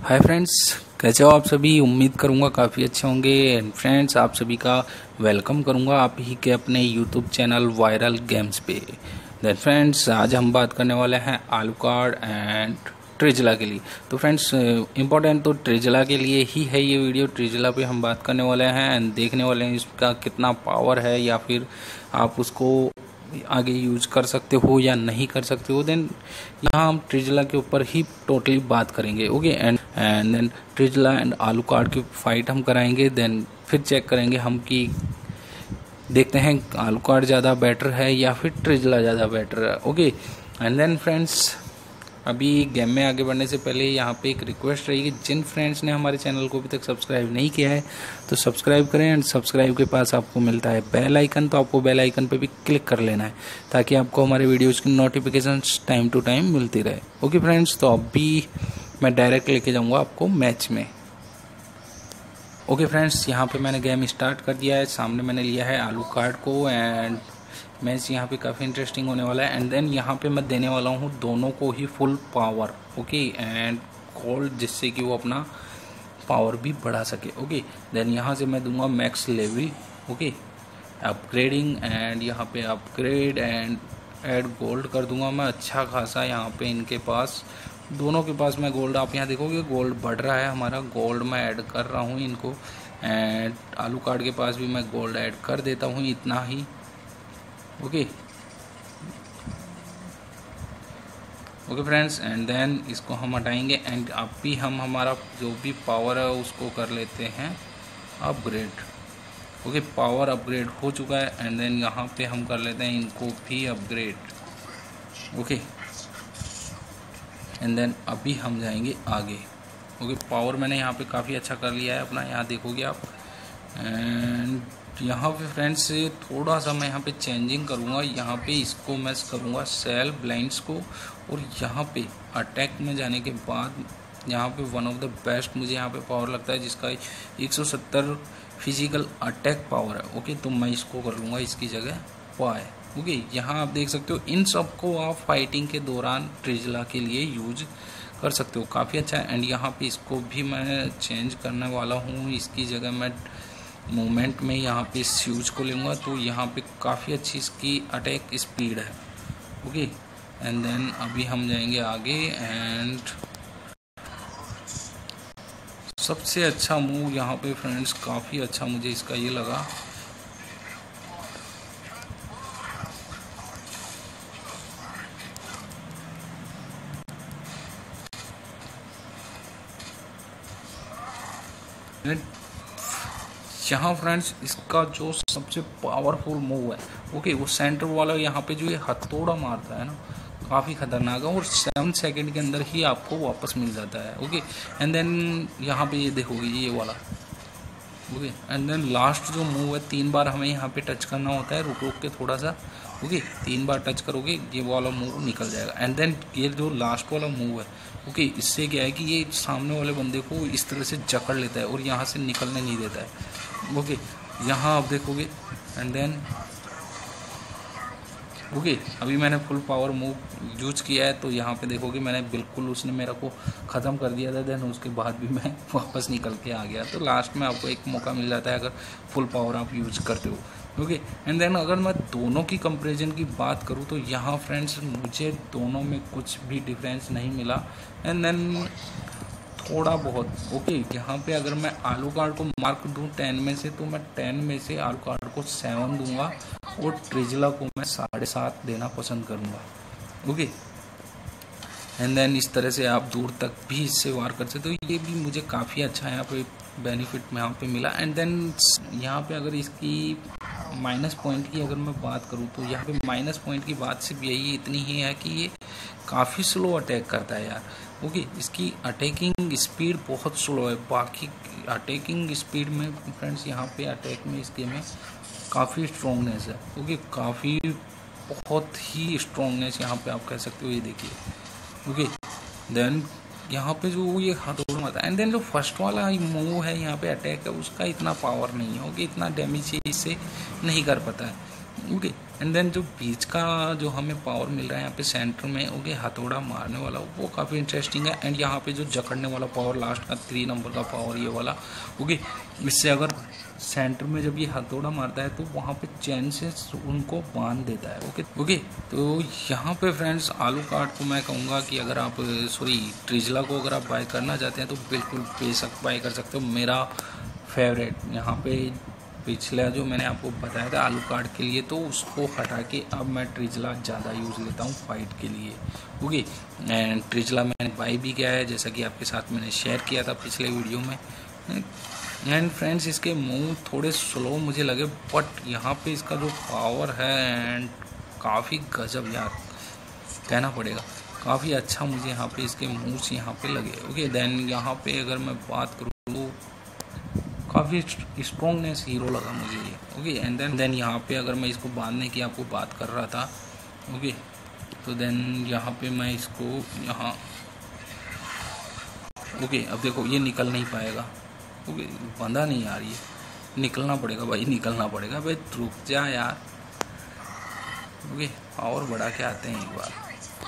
Hi friends, कैसे हो आप सभी। उम्मीद करूंगा काफ़ी अच्छे होंगे। एंड फ्रेंड्स, आप सभी का वेलकम करूंगा आप ही के अपने यूट्यूब चैनल वायरल गेम्स पे। देन फ्रेंड्स, आज हम बात करने वाले हैं आलूकार्ड एंड ट्रिजला के लिए। तो फ्रेंड्स, इम्पोर्टेंट तो ट्रिजला के लिए ही है ये वीडियो। ट्रिजला पे हम बात करने वाले हैं एंड देखने वाले हैं इसका कितना पावर है, या फिर आप उसको आगे यूज कर सकते हो या नहीं कर सकते हो। देन यहाँ हम ट्रिजला के ऊपर ही टोटली बात करेंगे। ओके, एंड देन ट्रिजला एंड आलूकार्ड की फाइट हम कराएंगे। देन फिर चेक करेंगे हम कि देखते हैं आलूकार्ड ज़्यादा बेटर है या फिर ट्रिजला ज़्यादा बेटर है। ओके, एंड देन फ्रेंड्स, अभी गेम में आगे बढ़ने से पहले यहाँ पे एक रिक्वेस्ट रहेगी, जिन फ्रेंड्स ने हमारे चैनल को अभी तक सब्सक्राइब नहीं किया है तो सब्सक्राइब करें। एंड सब्सक्राइब के पास आपको मिलता है बेल आइकन, तो आपको बेल आइकन पे भी क्लिक कर लेना है ताकि आपको हमारे वीडियोस की नोटिफिकेशन टाइम टू टाइम मिलती रहे। ओके फ्रेंड्स, तो अभी मैं डायरेक्ट लेके जाऊँगा आपको मैच में। ओके फ्रेंड्स, यहाँ पे मैंने गेम स्टार्ट कर दिया है। सामने मैंने लिया है आलूकार्ड को एंड मैच यहाँ पे काफ़ी इंटरेस्टिंग होने वाला है। एंड देन यहाँ पे मैं देने वाला हूँ दोनों को ही full power. Okay, and gold, जिससे कि वो अपना पावर भी बढ़ा सके। ओके, देन यहाँ से मैं दूंगा max level. Okay, upgrading, and यहाँ पे अपग्रेड एंड ऐड गोल्ड कर दूंगा मैं अच्छा खासा। यहाँ पे इनके पास, दोनों के पास मैं गोल्ड, आप यहाँ देखोगे गोल्ड बढ़ रहा है हमारा। गोल्ड मैं ऐड कर रहा हूँ इनको। एंड आलूकार्ड के पास भी मैं गोल्ड ऐड कर देता हूँ, इतना ही। ओके फ्रेंड्स, एंड देन इसको हम हटाएंगे एंड अब भी हम हमारा जो भी पावर है उसको कर लेते हैं अपग्रेड। ओके, पावर अपग्रेड हो चुका है। एंड देन यहाँ पे हम कर लेते हैं इनको भी अपग्रेड। ओके, एंड देन अभी हम जाएंगे आगे। ओके, पावर मैंने यहाँ पे काफ़ी अच्छा कर लिया है अपना, यहाँ देखोगे आप। एंड यहाँ पे फ्रेंड्स थोड़ा सा मैं यहाँ पे चेंजिंग करूँगा। यहाँ पे इसको मैं करूँगा सेल ब्लाइंड्स को, और यहाँ पे अटैक में जाने के बाद यहाँ पे वन ऑफ द बेस्ट मुझे यहाँ पे पावर लगता है, जिसका 170 फिजिकल अटैक पावर है। ओके, तो मैं इसको कर लूँगा इसकी जगह वाई। ओके, यहाँ आप देख सकते हो इन सबको आप फाइटिंग के दौरान ट्रिजला के लिए यूज कर सकते हो, काफ़ी अच्छा है। एंड यहाँ पे इसको भी मैं चेंज करने वाला हूँ, इसकी जगह मैं मूवमेंट में यहाँ पे इस यूज को लूँगा, तो यहाँ पे काफ़ी अच्छी इसकी अटैक स्पीड है। ओके, एंड देन अभी हम जाएंगे आगे। एंड सबसे अच्छा मूव यहाँ पे फ्रेंड्स, काफ़ी अच्छा मुझे इसका ये लगा, यहाँ फ्रेंड्स इसका जो सबसे पावरफुल मूव है, ओके, वो सेंटर वाला यहाँ पे जो ये हथौड़ा मारता है ना, काफ़ी खतरनाक है, और 7 सेकंड के अंदर ही आपको वापस मिल जाता है। ओके, एंड देन यहाँ पे ये देखोगे ये वाला। ओके, एंड देन लास्ट जो मूव है, 3 बार हमें यहाँ पे टच करना होता है, रुक रुक के थोड़ा सा। ओके, 3 बार टच करोगे ये वाला मूव निकल जाएगा। एंड देन ये जो लास्ट वाला मूव है, ओके, इससे क्या है कि ये सामने वाले बंदे को इस तरह से जकड़ लेता है और यहाँ से निकलने नहीं देता है। ओके, यहाँ आप देखोगे। एंड देन ओके, अभी मैंने फुल पावर मूव यूज किया है, तो यहाँ पे देखोगे मैंने बिल्कुल, उसने मेरा को ख़त्म कर दिया था। देन उसके बाद भी मैं वापस निकल के आ गया। तो लास्ट में आपको एक मौका मिल जाता है अगर फुल पावर आप यूज करते हो। ओके, एंड देन अगर मैं दोनों की कंपैरिजन की बात करूँ तो यहाँ फ्रेंड्स मुझे दोनों में कुछ भी डिफरेंस नहीं मिला। एंड देन थोड़ा बहुत ओके, यहाँ पे अगर मैं आलूकार्ड को मार्क दूँ 10 में से, तो मैं 10 में से आलूकार्ड को 7 दूंगा, और ट्रिजला को मैं 7.5 देना पसंद करूँगा। ओके, एंड देन इस तरह से आप दूर तक भी इससे वार कर सकते हो। ये भी मुझे काफ़ी अच्छा यहाँ पे बेनिफिट में यहाँ पे मिला। एंड देन यहाँ पे अगर इसकी माइनस पॉइंट की अगर मैं बात करूँ, तो यहाँ पे माइनस पॉइंट की बात सिर्फ यही इतनी ही है कि ये काफ़ी स्लो अटैक करता है यार। ओके, इसकी अटैकिंग स्पीड बहुत स्लो है। बाकी अटैकिंग स्पीड में फ्रेंड्स यहाँ पे अटैक में इस गेम में काफ़ी स्ट्रॉन्गनेस है। ओके, काफ़ी बहुत ही स्ट्रॉन्गनेस यहाँ पे आप कह सकते हो, ये देखिए। ओके, देन यहाँ पे जो ये हथौड़ा मारता है, एंड देन जो फर्स्ट वाला मूव है यहाँ पे अटैक है, उसका इतना पावर नहीं है। ओके, इतना डैमेज इससे नहीं कर पाता है। ओके, एंड देन जो बीच का जो हमें पावर मिल रहा है यहाँ पे सेंटर में, ओके, हथौड़ा मारने वाला, वो काफ़ी इंटरेस्टिंग है। एंड यहाँ पे जो जकड़ने वाला पावर, लास्ट का 3 नंबर का पावर ये वाला, ओके, इससे अगर सेंटर में जब ये हथौड़ा मारता है तो वहाँ पे चैन से उनको बांध देता है। ओके ओके, तो यहाँ पे फ्रेंड्स आलू कार्ड को मैं कहूँगा कि अगर आप ट्रिजला को अगर आप बाय करना चाहते हैं तो बिल्कुल बेशक बाय कर सकते हो। मेरा फेवरेट यहाँ पे पिछला जो मैंने आपको बताया था आलू कार्ड के लिए, तो उसको हटा के अब मैं ट्रिजला ज़्यादा यूज़ लेता हूँ फाइट के लिए। ओके, एंड ट्रिजला मैंने बाई भी किया है, जैसा कि आपके साथ मैंने शेयर किया था पिछले वीडियो में। एंड फ्रेंड्स इसके मूव थोड़े स्लो मुझे लगे, बट यहाँ पे इसका जो पावर है एंड काफ़ी गजब यार, कहना पड़ेगा काफ़ी अच्छा मुझे यहाँ पे इसके मूव्स यहाँ पे लगे। ओके, देन यहाँ पे अगर मैं बात करूँ तो काफ़ी स्ट्रॉन्गनेस हीरो लगा मुझे ये। ओके, एंड देन यहाँ पे अगर मैं इसको बांधने की आपको बात कर रहा था, ओके, तो देन यहाँ पे मैं इसको यहाँ, ओके, अब देखो ये निकल नहीं पाएगा। ओके, बंधा नहीं यार, ये निकलना पड़ेगा भाई, निकलना पड़ेगा भाई, रुक जा यार। ओके, पावर बढ़ा के आते हैं एक बार,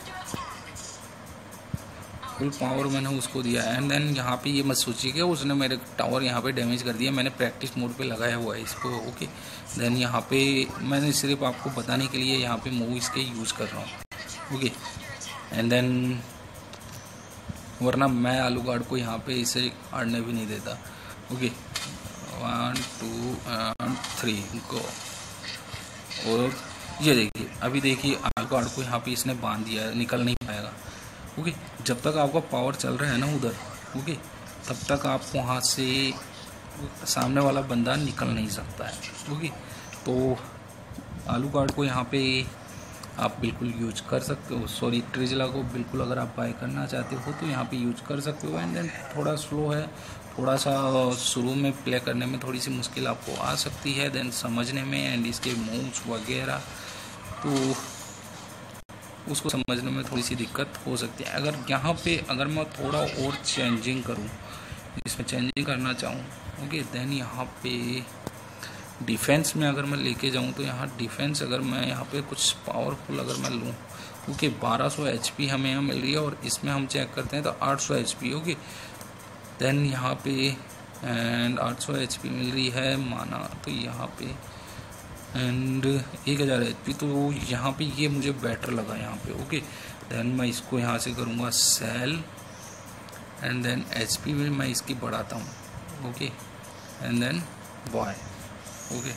फुल पावर मैंने उसको दिया। एंड देन यहाँ पे ये मत सोचिए कि उसने मेरे टावर यहाँ पे डैमेज कर दिया, मैंने प्रैक्टिस मोड पे लगाया हुआ है इसको। ओके, देन यहाँ पे मैंने सिर्फ आपको बताने के लिए यहाँ पे मूव इसके यूज़ कर रहा हूँ। ओके, एंड देन वरना मैं आलू गार्ड को यहाँ पे इसे अड़ने भी नहीं देता। Okay, 1 2 and 3 go. और ये देखिए, अभी देखिए आलू गार्ड को यहाँ पे इसने बांध दिया है, निकल नहीं पाएगा। ओके, जब तक आपका पावर चल रहा है ना उधर, ओके, तब तक आप वहाँ से सामने वाला बंदा निकल नहीं सकता है। ओके, तो आलू कार्ड को यहाँ पे आप बिल्कुल यूज कर सकते हो। ट्रिजला को बिल्कुल अगर आप बाय करना चाहते हो तो यहाँ पे यूज कर सकते हो। एंड देन थोड़ा स्लो है, थोड़ा सा शुरू में प्ले करने में थोड़ी सी मुश्किल आपको आ सकती है, देन समझने में एंड इसके मूव्स वगैरह, तो उसको समझने में थोड़ी सी दिक्कत हो सकती है। अगर यहाँ पे अगर मैं थोड़ा और चेंजिंग करूँ, इसमें चेंजिंग करना चाहूँ, ओके, देन यहाँ पे डिफेंस में अगर मैं लेके जाऊँ तो यहाँ डिफेंस अगर मैं यहाँ पे कुछ पावरफुल अगर मैं लूँ, ओके, 1200 HP हमें यहाँ मिल रही है, और इसमें हम चेक करते हैं तो 800 HP। ओके, देन यहाँ पे एंड 800 HP मिल रही है माना, तो यहाँ पे एंड 1000 HP, तो यहाँ पे ये मुझे बेटर लगा यहाँ पे। ओके, देन मैं इसको यहाँ से करूँगा सेल, एंड देन HP भी मैं इसकी बढ़ाता हूँ। Okay, and then boy. Okay,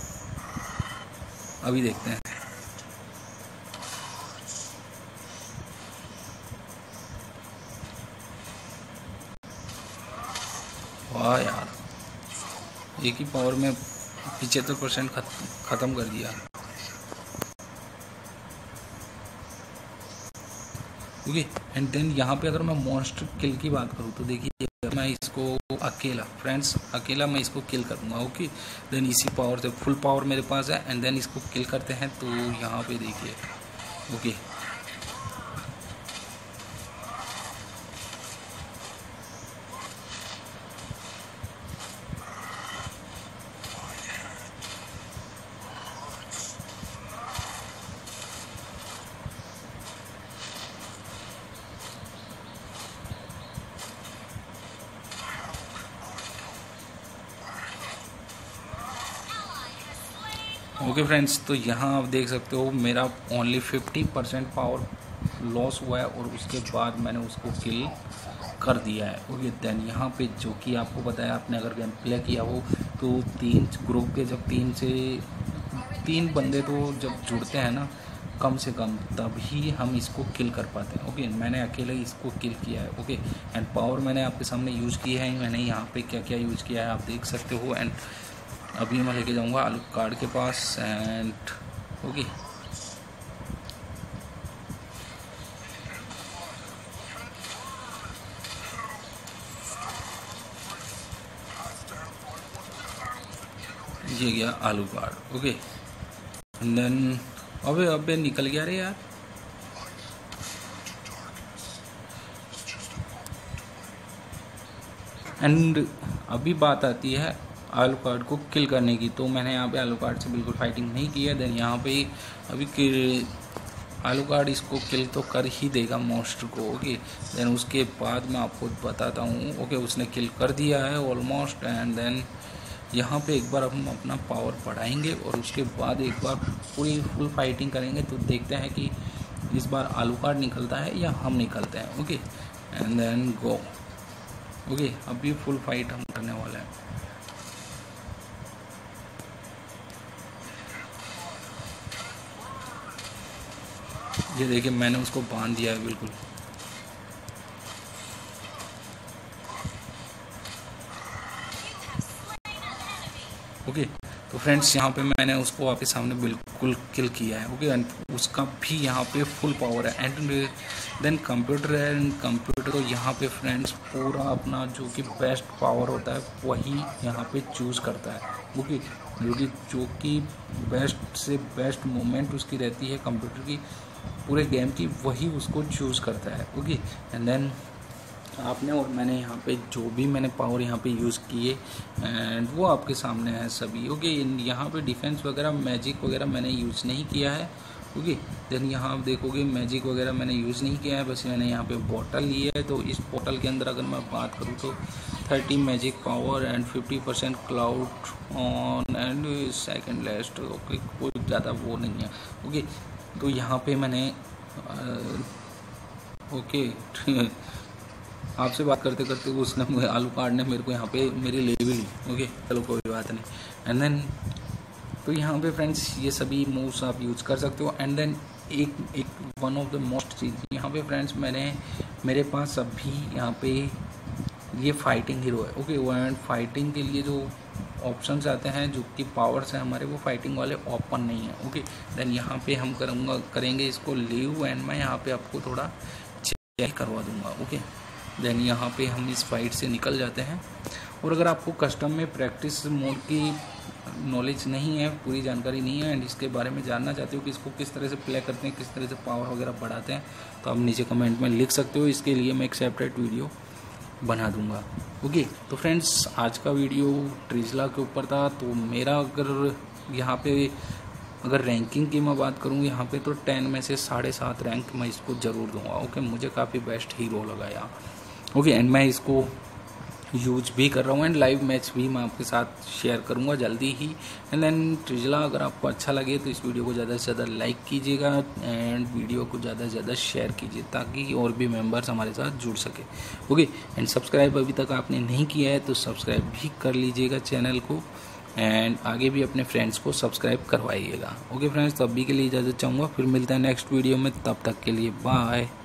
अभी देखते हैं। वाह यार, एक ही पावर में 75% ख़त्म कर दिया। ओके, एंड देन यहाँ पे अगर मैं मॉन्स्टर किल की बात करूँ तो देखिए मैं इसको अकेला मैं इसको किल करूँगा। ओके, देन इसी पावर से फुल पावर मेरे पास है, एंड देन इसको किल करते हैं। तो यहाँ पे देखिए, ओके, ओके फ्रेंड्स, तो यहाँ आप देख सकते हो मेरा ओनली 50% पावर लॉस हुआ है, और उसके बाद मैंने उसको किल कर दिया है। ओके, देन यहाँ पे जो कि आपको बताया, आपने अगर गेम प्ले किया हो तो 3 ग्रुप के जब 3 बंदे तो जब जुड़ते हैं ना कम से कम, तभी हम इसको किल कर पाते हैं। ओके, मैंने अकेले इसको किल किया है। ओके, एंड पावर मैंने आपके सामने यूज़ की है, मैंने यहाँ पे क्या क्या यूज़ किया है आप देख सकते हो। एंड अभी मैं लेके जाऊंगा आलू कार्ड के पास, एंड ओके, ये गया आलू कार्ड। ओके, एंड देन अबे निकल गया रे यार। एंड अभी बात आती है आलू कार्ड को किल करने की। तो मैंने यहाँ पे आलू कार्ड से बिल्कुल फाइटिंग नहीं की है। देन यहाँ पे अभी आलू कार्ड इसको किल तो कर ही देगा मॉन्स्टर को। ओके, देन उसके बाद मैं आपको बताता हूँ। ओके, उसने किल कर दिया है ऑलमोस्ट। एंड देन यहाँ पे एक बार हम अपना पावर बढ़ाएंगे और उसके बाद एक बार पूरी फुल फाइटिंग करेंगे। तो देखते हैं कि इस बार आलू कार्ड निकलता है या हम निकलते हैं। Okay, and then go. Okay, अभी फुल फाइट हम करने वाले हैं। ये देखिए, मैंने उसको बांध दिया है बिल्कुल। ओके, तो फ्रेंड्स यहाँ पे मैंने उसको आपके सामने बिल्कुल किल किया है। ओके, एंड उसका भी यहाँ पे फुल पावर है। एंड देन कंप्यूटर है। एंड कंप्यूटर को यहाँ पे फ्रेंड्स पूरा अपना जो कि बेस्ट पावर होता है वही यहाँ पे चूज़ करता है। ओके, जो कि बेस्ट से बेस्ट मोमेंट उसकी रहती है कंप्यूटर की पूरे गेम की, वही उसको चूज़ करता है। ओके, एंड देन आपने और मैंने यहाँ पे जो भी मैंने पावर यहाँ पे यूज़ किए एंड वो आपके सामने है सभी। ओके, यहाँ पे डिफेंस वगैरह मैजिक वगैरह मैंने यूज़ नहीं किया है। ओके, देन यहाँ आप देखोगे मैजिक वगैरह मैंने यूज़ नहीं किया है, बस मैंने यहाँ पे बॉटल ली है। तो इस बॉटल के अंदर अगर मैं बात करूँ तो 30 magic power and 50% cloud on and second last. Okay, कोई ज़्यादा वो नहीं है। ओके, तो यहाँ पे मैंने ओके आपसे बात करते करते उसने आलू कार्ड ने मेरे को यहाँ पे मेरी ले भी ली। ओके, चलो कोई बात नहीं। एंड देन तो यहाँ पे फ्रेंड्स ये सभी मूव्स आप यूज़ कर सकते हो। एंड देन एक वन ऑफ द मोस्ट चीज़ यहाँ पे फ्रेंड्स मेरे पास अभी यहाँ पे ये फाइटिंग हीरो है। ओके, एंड फाइटिंग के लिए जो ऑप्शंस आते हैं जो कि पावर्स हैं हमारे, वो फाइटिंग वाले ओपन नहीं है। ओके, देन यहाँ पे हम करेंगे इसको लीव। एंड मैं यहाँ पे आपको थोड़ा चेक करवा दूँगा। ओके, देन यहाँ पे हम इस फाइट से निकल जाते हैं। और अगर आपको कस्टम में प्रैक्टिस मोड की नॉलेज नहीं है, पूरी जानकारी नहीं है एंड इसके बारे में जानना चाहते हो कि इसको किस तरह से प्ले करते हैं, किस तरह से पावर वगैरह बढ़ाते हैं, तो आप नीचे कमेंट में लिख सकते हो। इसके लिए मैं एक सेपरेट वीडियो बना दूंगा। ओके, तो फ्रेंड्स आज का वीडियो ट्रिजला के ऊपर था। तो मेरा अगर यहाँ पे अगर रैंकिंग की मैं बात करूँ यहाँ पे तो 10 में से 7.5 रैंक मैं इसको ज़रूर दूंगा। ओके, मुझे काफ़ी बेस्ट हीरो लगा यार। ओके, एंड मैं इसको यूज भी कर रहा हूँ एंड लाइव मैच भी मैं आपके साथ शेयर करूँगा जल्दी ही। एंड देन ट्रिजला अगर आपको अच्छा लगे तो इस वीडियो को ज़्यादा से ज़्यादा लाइक कीजिएगा एंड वीडियो को ज़्यादा से ज़्यादा शेयर कीजिए ताकि और भी मेंबर्स हमारे साथ जुड़ सके। ओके, एंड सब्सक्राइब अभी तक आपने नहीं किया है तो सब्सक्राइब भी कर लीजिएगा चैनल को एंड आगे भी अपने फ्रेंड्स को सब्सक्राइब करवाइएगा। ओके फ्रेंड्स, तो अभी के लिए इजाज़त चाहूँगा, फिर मिलता है नेक्स्ट वीडियो में, तब तक के लिए बाय।